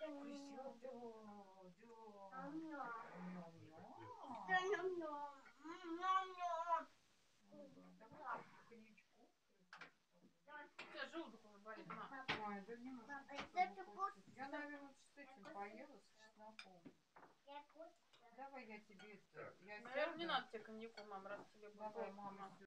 Давай коньячку. У тебя желудок уже болит, мама. Ой, да немножко. Я, наверное, с этим поела, с чесноком. Давай я тебе это... Наверное, не надо тебе коньяку, мам, раз тебе будет. Давай, мама,